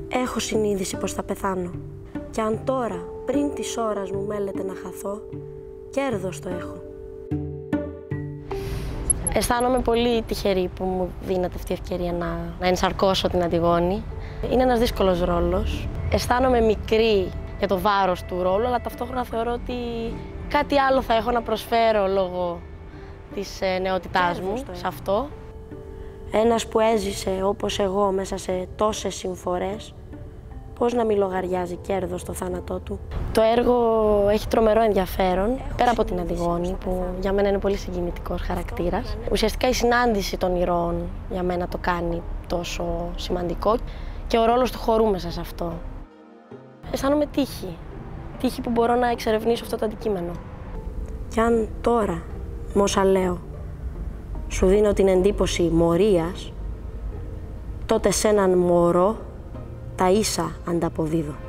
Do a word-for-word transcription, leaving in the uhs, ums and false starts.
Έχω συνείδηση πως θα πεθάνω. Και αν τώρα, πριν της ώρας μου μέλεται να χαθώ, κέρδος το έχω. Αισθάνομαι πολύ τυχερή που μου δίνεται αυτή η ευκαιρία να, να ενσαρκώσω την Αντιγόνη. Είναι ένας δύσκολος ρόλος. Αισθάνομαι μικρή για το βάρος του ρόλου, αλλά ταυτόχρονα θεωρώ ότι κάτι άλλο θα έχω να προσφέρω λόγω της νεότητάς μου σε αυτό. Ένας που έζησε όπως εγώ μέσα σε τόσες συμφορές, πώς να μην λογαριάζει κέρδος στο θάνατό του. Το έργο έχει τρομερό ενδιαφέρον, πέρα από την Αντιγόνη, που για μένα είναι πολύ συγκινητικός χαρακτήρας. Ουσιαστικά η συνάντηση των ηρώων για μένα το κάνει τόσο σημαντικό και ο ρόλος του χορού μέσα σε αυτό. Αισθάνομαι τύχη. Τύχη που μπορώ να εξερευνήσω αυτό το αντικείμενο. Κι αν τώρα, με όσα λέω, σου δίνω την εντύπωση μορίας, τότε σε έναν μωρό τα ίσα ανταποδίδω.